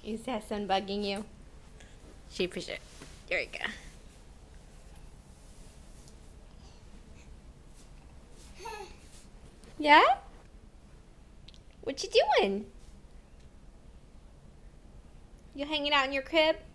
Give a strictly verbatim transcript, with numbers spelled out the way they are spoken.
Is that sun bugging you? Sheepfish. There you go. Yeah? What you doing? You hanging out in your crib?